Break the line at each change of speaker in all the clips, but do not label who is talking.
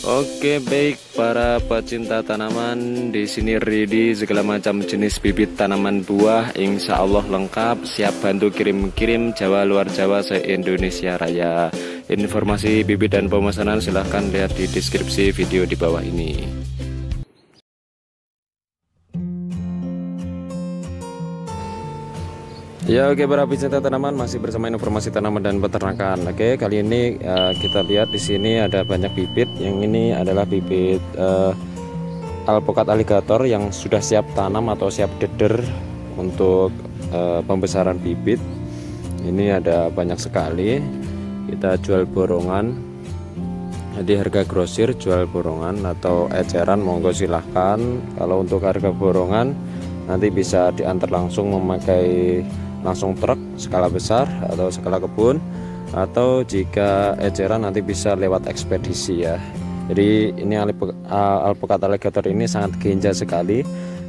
Oke, baik para pecinta tanaman, di sini ready segala macam jenis bibit tanaman buah, insya Allah lengkap, siap bantu kirim-kirim Jawa luar Jawa se-Indonesia Raya. Informasi bibit dan pemesanan silahkan lihat di deskripsi video di bawah ini. Ya, oke para pecinta tanaman, masih bersama informasi tanaman dan peternakan. Oke, kali ini kita lihat di sini ada banyak bibit. Yang ini adalah bibit alpukat aligator yang sudah siap tanam atau siap deder untuk pembesaran bibit. Ini ada banyak sekali. Kita jual borongan. Jadi harga grosir jual borongan atau eceran, monggo silahkan. Kalau untuk harga borongan nanti bisa diantar langsung memakai langsung truk skala besar atau skala kebun, atau jika eceran nanti bisa lewat ekspedisi ya. Jadi ini alpukat aligator ini sangat genja sekali.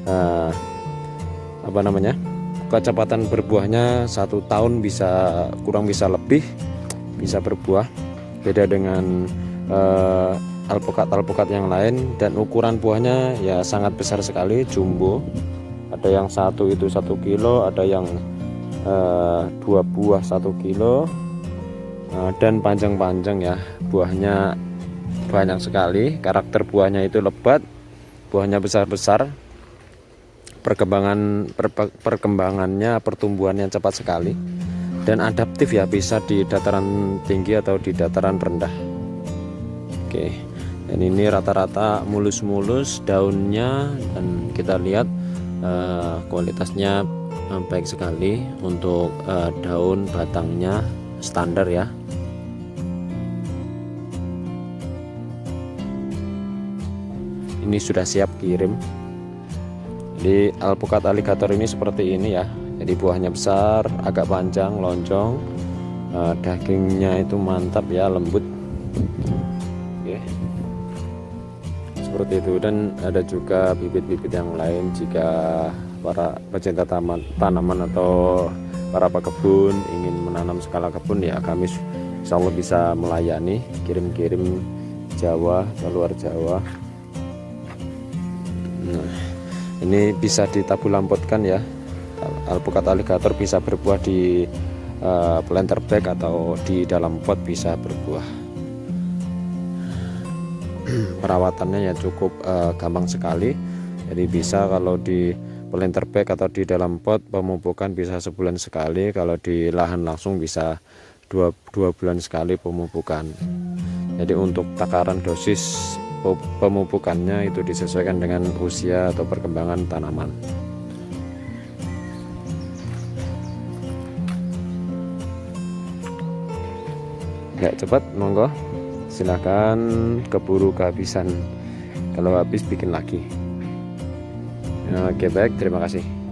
Kecepatan berbuahnya 1 tahun bisa kurang bisa lebih bisa berbuah, beda dengan alpukat yang lain. Dan ukuran buahnya ya sangat besar sekali, jumbo. Ada yang satu itu 1 kilo, ada yang 2 buah 1 kilo, dan panjang-panjang ya. Buahnya banyak sekali, karakter buahnya itu lebat, buahnya besar-besar, perkembangannya pertumbuhannya cepat sekali, dan adaptif ya, bisa di dataran tinggi atau di dataran rendah. Oke, dan ini rata-rata mulus-mulus daunnya, dan kita lihat kualitasnya baik sekali. Untuk daun batangnya standar ya. Ini sudah siap kirim. Jadi alpukat aligator ini seperti ini ya. Jadi buahnya besar, agak panjang, lonjong, dagingnya itu mantap ya, lembut. Oke, seperti itu. Dan ada juga bibit-bibit yang lain. Jika para pecinta tanaman atau para pekebun ingin menanam skala kebun ya, kami insya Allah bisa melayani kirim-kirim Jawa ke luar Jawa. Nah, ini bisa ditabulampotkan ya. Alpukat aligator bisa berbuah di planter bag atau di dalam pot bisa berbuah. Perawatannya ya cukup gampang sekali. Jadi bisa kalau di planter bag atau di dalam pot, pemupukan bisa sebulan sekali. Kalau di lahan langsung bisa dua bulan sekali pemupukan. Jadi untuk takaran dosis pemupukannya itu disesuaikan dengan usia atau perkembangan tanaman. Nggak cepat, monggo silahkan, keburu kehabisan. Kalau habis bikin lagi. Oke, baik, terima kasih.